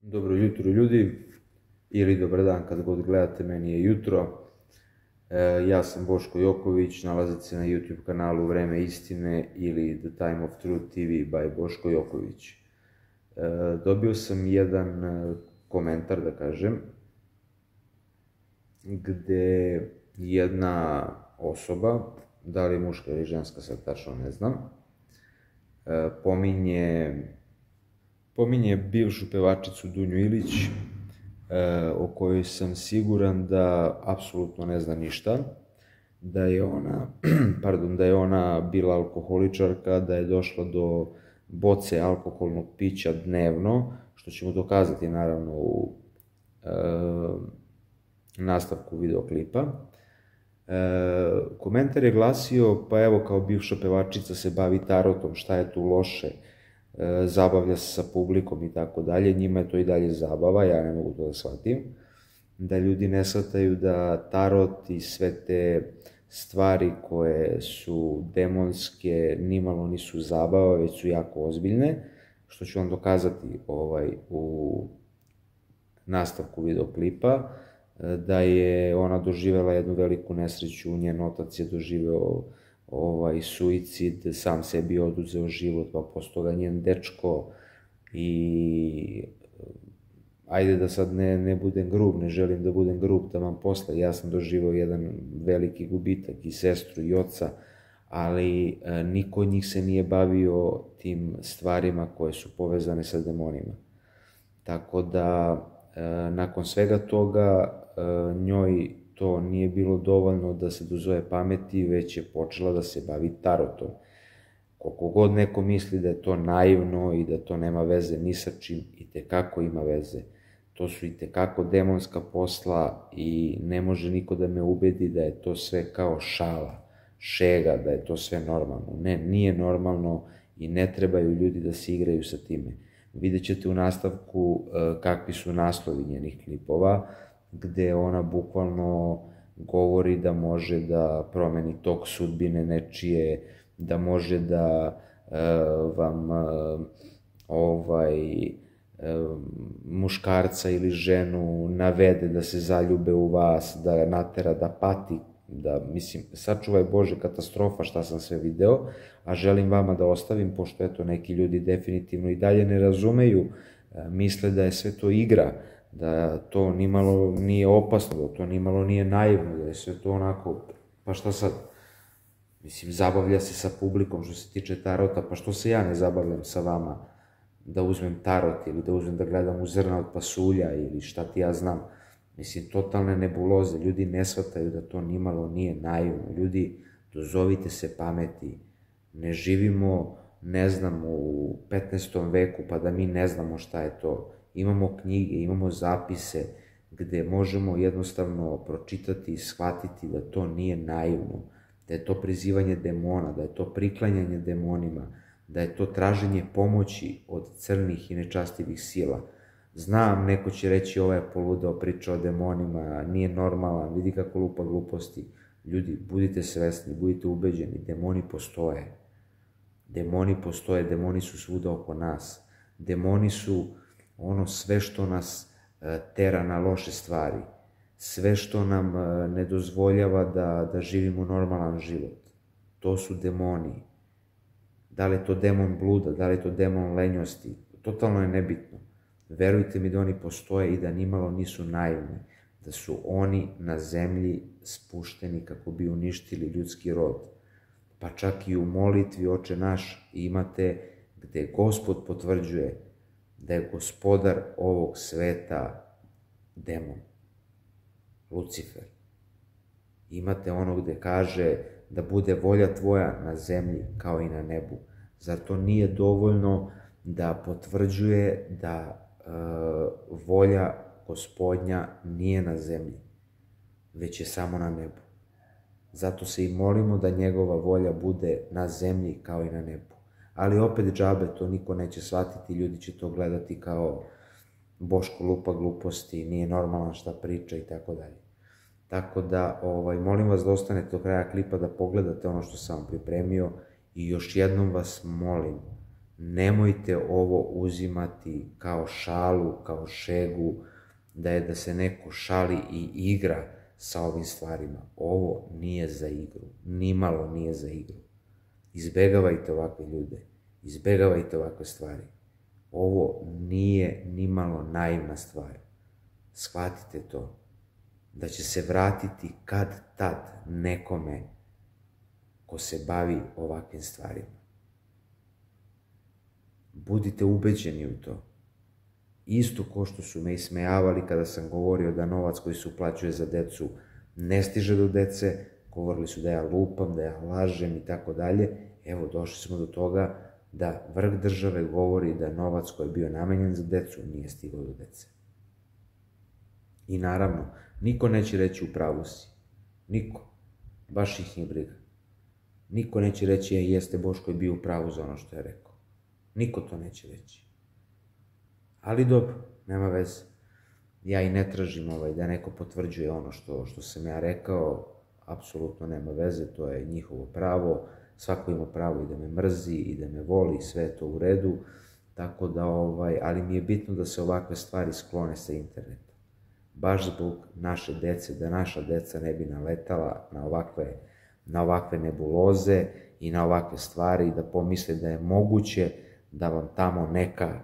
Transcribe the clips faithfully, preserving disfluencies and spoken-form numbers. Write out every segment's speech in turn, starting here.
Dobro jutro ljudi, ili dobar dan kad god gledate, meni je jutro. E, ja sam Boško Joković, nalazite se na YouTube kanalu Vreme istine ili The Time of Truth T V by Boško Joković. E, dobio sam jedan e, komentar, da kažem, gde jedna osoba, da li muška ili ženska, sad tačno ne znam, e, pominje pominje bivšu pevačicu Dunju Ilić, o kojoj sam siguran da apsolutno ne zna ništa, da je ona, pardon, da je ona bila alkoholičarka, da je došla do boce alkoholnog pića dnevno, što ćemo dokazati naravno u e, nastavku videoklipa. E, komentar je glasio, pa evo, kao bivša pevačica se bavi tarotom, šta je tu loše, zabavlja se sa publikom i tako dalje, njima je to i dalje zabava, ja ne mogu to da shvatim, da ljudi ne shvataju da tarot i sve te stvari koje su demonske nimalo nisu zabava, već su jako ozbiljne, što ću vam dokazati ovaj, u nastavku videoklipa, da je ona doživela jednu veliku nesreću, njen otac je doživeo ovaj, suicid, sam sebi oduzeo život, pa posto ga njen dečko i ajde da sad ne, ne budem grub, ne želim da budem grub taman posle, ja sam doživeo jedan veliki gubitak i sestru i oca, ali e, niko od njih se nije bavio tim stvarima koje su povezane sa demonima. Tako da, e, nakon svega toga, e, njoj to nije bilo dovoljno da se dozove pameti, već je počela da se bavi tarotom. Koliko god neko misli da je to naivno i da to nema veze ni sa čim, i tekako ima veze. To su i tekako demonska posla i ne može niko da me ubedi da je to sve kao šala, šega, da je to sve normalno. Ne, nije normalno i ne trebaju ljudi da se igraju sa time. Vidjet ćete u nastavku kakvi su naslovi njenih klipova, gde ona bukvalno govori da može da promeni tok sudbine nečije, da može da e, vam e, ovaj, e, muškarca ili ženu navede da se zaljube u vas, da natera da pati, da, mislim, sačuvaj Bože, katastrofa šta sam sve video, a želim vama da ostavim, pošto eto neki ljudi definitivno i dalje ne razumeju, e, misle da je sve to igra, da to nimalo nije opasno, da to nimalo nije naivno, da je sve to onako, pa šta sad, mislim, zabavlja se sa publikom što se tiče tarota, pa što se ja ne zabavljam sa vama da uzmem tarot ili da uzmem da gledam u zrna od pasulja ili šta ti ja znam, mislim, totalne nebuloze, ljudi ne shvataju da to nimalo nije naivno, ljudi, dozovite se pameti, ne živimo, ne znam, u petnaestom veku pa da mi ne znamo šta je to. Imamo knjige, imamo zapise gde možemo jednostavno pročitati i shvatiti da to nije naivno, da je to prizivanje demona, da je to priklanjanje demonima, da je to traženje pomoći od crnih i nečastivih sila. Znam, neko će reći ovo je poludeo, priča o demonima, nije normalan, vidi kako lupa gluposti. Ljudi, budite svesni, budite ubeđeni, demoni postoje. Demoni postoje, demoni su svuda oko nas. Demoni su ono sve što nas tera na loše stvari, sve što nam ne dozvoljava da, da živimo normalan život. To su demoni. Da li je to demon bluda, da li je to demon lenjosti, totalno je nebitno. Verujte mi da oni postoje i da nimalo nisu naivni, da su oni na zemlji spušteni kako bi uništili ljudski rod. Pa čak i u molitvi Oče naš imate gde Gospod potvrđuje da je gospodar ovog sveta demon, Lucifer. Imate ono gde kaže da bude volja tvoja na zemlji kao i na nebu. Zar to nije dovoljno da potvrđuje da e, volja gospodnja nije na zemlji, već je samo na nebu. Zato se i molimo da njegova volja bude na zemlji kao i na nebu. Ali opet džabe, to niko neće shvatiti, ljudi će to gledati kao Boško lupa gluposti, nije normalan šta priča i tako dalje. Tako da, ovaj, molim vas da ostanete do kraja klipa da pogledate ono što sam vam pripremio i još jednom vas molim nemojte ovo uzimati kao šalu, kao šegu, da je da se neko šali i igra sa ovim stvarima. Ovo nije za igru, nimalo nije za igru. Izbegavajte ovakve ljude, izbegavajte ovakve stvari. Ovo nije nimalo naivna stvar. Shvatite to, da će se vratiti kad tad nekome ko se bavi ovakvim stvarima. Budite ubeđeni u to. Isto ko što su me ismejavali kada sam govorio da novac koji se uplaćuje za decu ne stiže do dece, govorili su da ja lupam, da ja lažem i tako dalje. Evo, došli smo do toga da vrh države govori da novac koji je bio namenjen za decu nije stigao do dece. I naravno, niko neće reći u pravu si. Niko. Baš ih nije briga. Niko neće reći, je, jeste Boško je bio u pravu za ono što je rekao. Niko to neće reći. Ali dobro, nema veze. Ja i ne tražim ovaj, da neko potvrđuje ono što, što sam ja rekao. Apsolutno nema veze, to je njihovo pravo. Svako ima pravo i da me mrzi i da me voli, sve je to u redu. Tako da, ovaj, ali mi je bitno da se ovakve stvari sklone sa interneta. Baš zbog naše dece, da naša deca ne bi naletala na ovakve, na ovakve nebuloze i na ovakve stvari i da pomisle da je moguće da vam tamo neka,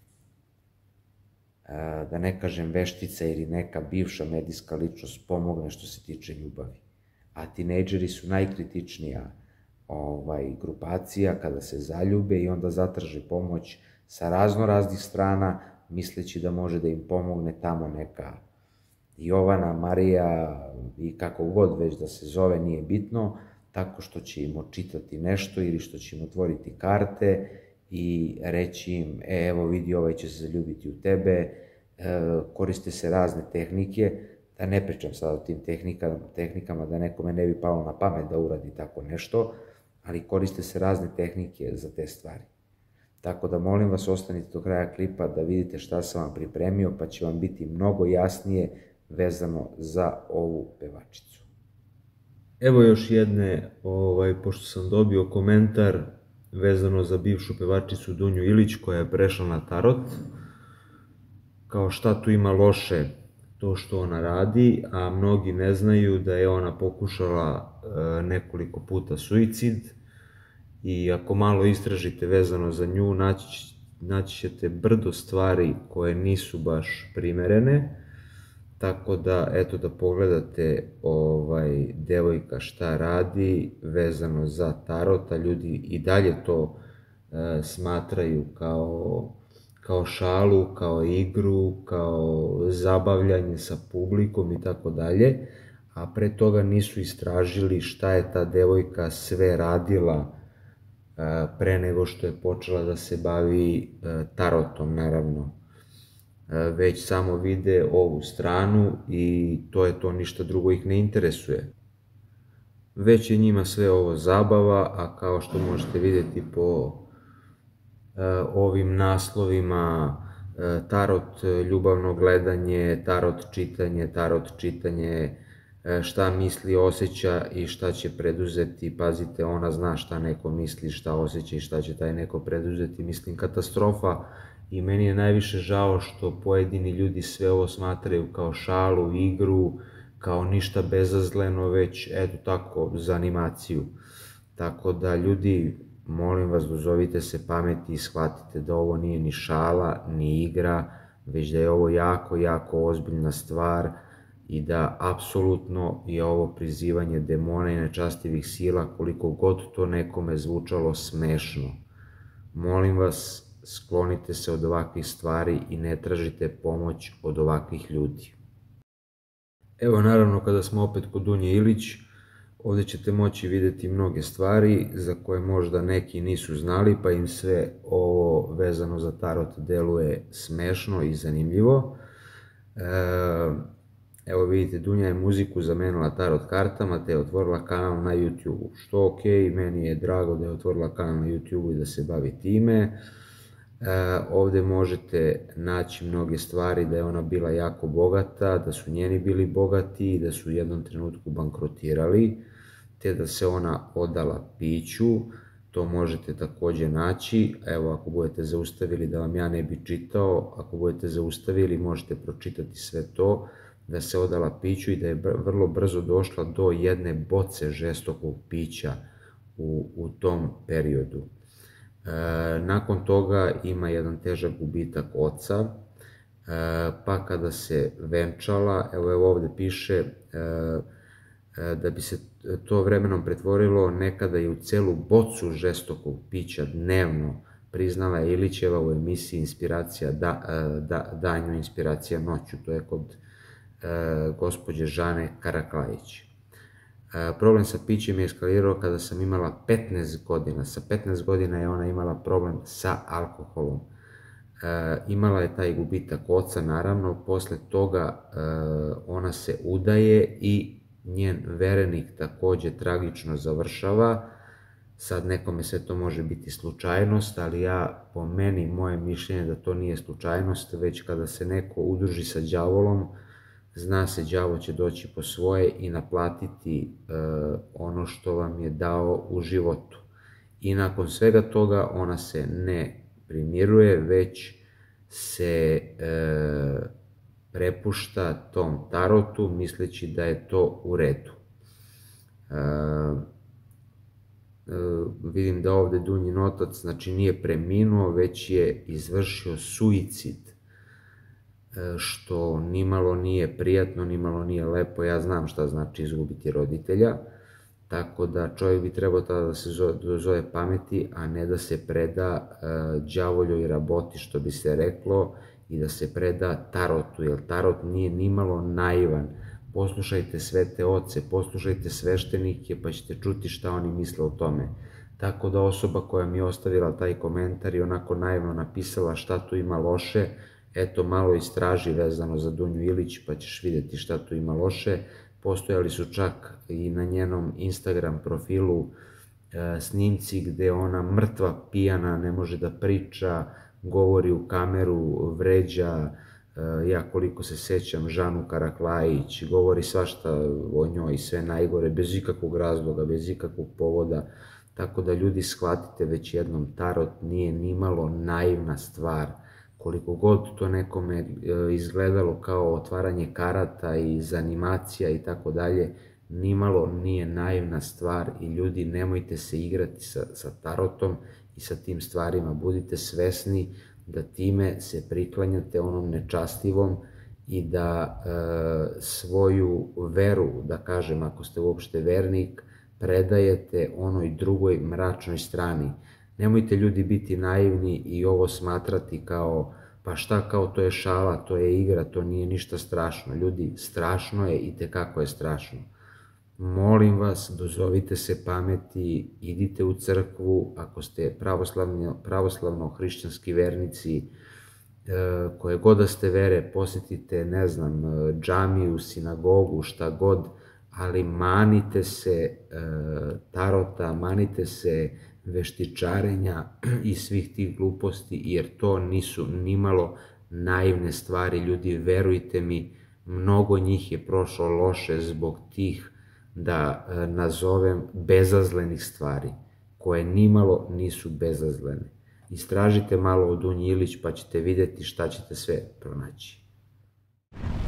da ne kažem veštica ili neka bivša medijska ličnost pomogne što se tiče ljubavi. A tinejdžeri su najkritičnija ovaj, grupacija kada se zaljube i onda zatraže pomoć sa razno raznih strana, misleći da može da im pomogne tamo neka Jovana, Marija i kako god već da se zove, nije bitno, tako što će im očitati nešto ili što će im otvoriti karte i reći im, e, evo vidi, ovaj će se zaljubiti u tebe, e, koriste se razne tehnike, da ne pričam sad o tim tehnikama, tehnikama da nekome ne bi palo na pamet da uradi tako nešto, ali koriste se razne tehnike za te stvari. Tako da molim vas, ostanite do kraja klipa da vidite šta sam vam pripremio, pa će vam biti mnogo jasnije vezano za ovu pevačicu. Evo još jedne, ovaj, pošto sam dobio komentar vezano za bivšu pevačicu Dunju Ilić koja je prešla na tarot, kao šta tu ima loše to što ona radi, a mnogi ne znaju da je ona pokušala e, nekoliko puta suicid i ako malo istražite vezano za nju, naći, naći ćete brdo stvari koje nisu baš primerene, tako da, eto, da pogledate ovaj, devojka šta radi vezano za tarot, a ljudi i dalje to e, smatraju kao, kao šalu, kao igru, kao zabavljanje sa publikom i tako dalje, a pre toga nisu istražili šta je ta devojka sve radila e, pre nego što je počela da se bavi e, tarotom, naravno. Već samo vide ovu stranu i to je to, ništa drugo ih ne interesuje. Već je njima sve ovo zabava, a kao što možete vidjeti po e, ovim naslovima, e, tarot ljubavno gledanje, tarot čitanje, tarot čitanje, e, šta misli, osjeća i šta će preduzeti. Pazite, ona zna šta neko misli, šta osjeća i šta će taj neko preduzeti. Mislim, katastrofa. I meni je najviše žao što pojedini ljudi sve ovo smatraju kao šalu, igru, kao ništa bezazleno, već eto tako za animaciju. Tako da ljudi, molim vas, dozovite se pameti i shvatite da ovo nije ni šala, ni igra, već da je ovo jako, jako ozbiljna stvar i da apsolutno je ovo prizivanje demona i nečastivih sila, koliko god to nekome zvučalo smešno. Molim vas, sklonite se od ovakvih stvari i ne tražite pomoć od ovakvih ljudi. Evo, naravno, kada smo opet kod Dunje Ilić, ovdje ćete moći vidjeti mnoge stvari za koje možda neki nisu znali, pa im sve ovo vezano za tarot deluje smešno i zanimljivo. Evo vidite, Dunja je muziku zamenila tarot kartama, te je otvorila kanal na YouTube-u, što ok, meni je drago da je otvorila kanal na YouTube-u i da se bavi time. Ovdje možete naći mnoge stvari da je ona bila jako bogata, da su njeni bili bogati i da su u jednom trenutku bankrotirali, te da se ona odala piću to možete takođe naći. Evo, ako budete zaustavili da vam ja ne bi čitao, ako budete zaustavili možete pročitati sve to, da se odala piću i da je vrlo brzo došla do jedne boce žestokog pića u, u tom periodu. E, nakon toga ima jedan težak gubitak oca, e, pa kada se venčala, evo, evo ovde piše, e, da bi se to vremenom pretvorilo nekada i u celu bocu žestokog pića dnevno, priznala je Ilićeva u emisiji Inspiracija da, da, danju, Inspiracija noću, to je kod e, gospođe Žane Karaklajić. E, problem sa pićem je eskalirao kada sam imala petnaest godina, sa petnaest godina je ona imala problem sa alkoholom. E, imala je taj gubitak oca, naravno, posle toga e, ona se udaje i njen verenik takođe tragično završava. Sad nekome sve to može biti slučajnost, ali ja, po meni, moje mišljenje da to nije slučajnost, već kada se neko udruži sa đavolom, zna se đavo će doći po svoje i naplatiti e, ono što vam je dao u životu. I nakon svega toga ona se ne primiruje, već se e, prepušta tom tarotu, misleći da je to u redu. E, e, vidim da ovde Dunjin otac, znači, nije preminuo, već je izvršio suicid, e, što nimalo nije prijatno, nimalo nije lepo. Ja znam šta znači izgubiti roditelja, tako da čovjek bi trebao tada da se dozove pameti, a ne da se preda e, đavoljoj raboti, što bi se reklo, i da se preda tarotu, jer tarot nije nimalo naivan. Poslušajte svete oce, poslušajte sveštenike, pa ćete čuti šta oni misle o tome. Tako da osoba koja mi je ostavila taj komentar i onako naivno napisala šta tu ima loše, eto, malo istraži vezano za Dunju Ilić, pa ćeš vidjeti šta tu ima loše. Postojali su čak i na njenom Instagram profilu e, snimci gde ona mrtva pijana, ne može da priča, govori u kameru, vređa, ja koliko se sećam, Žanu Karaklajić, govori svašta o njoj, sve najgore, bez ikakvog razloga, bez ikakvog povoda. Tako da, ljudi, shvatite već jednom, tarot nije nimalo naivna stvar. Koliko god to nekome izgledalo kao otvaranje karata i zanimacija i tako dalje, nimalo nije naivna stvar i, ljudi, nemojte se igrati sa, sa tarotom i sa tim stvarima. Budite svesni da time se priklanjate onom nečastivom i da e, svoju veru, da kažem, ako ste uopšte vernik, predajete onoj drugoj mračnoj strani. Nemojte, ljudi, biti naivni i ovo smatrati kao, pa šta, kao to je šala, to je igra, to nije ništa strašno. Ljudi, strašno je i tekako je strašno. Molim vas, dozovite se pameti, idite u crkvu, ako ste pravoslavno-hrišćanski vernici, koje god da ste vere, posjetite, ne znam, džamiju, sinagogu, šta god, ali manite se tarota, manite se veštičarenja i svih tih gluposti, jer to nisu nimalo naivne stvari. Ljudi, verujte mi, mnogo njih je prošlo loše zbog tih, da nazovem, bezazlenih stvari, koje nimalo nisu bezazlene. Istražite malo o Dunji Ilić, pa ćete vidjeti šta ćete sve pronaći.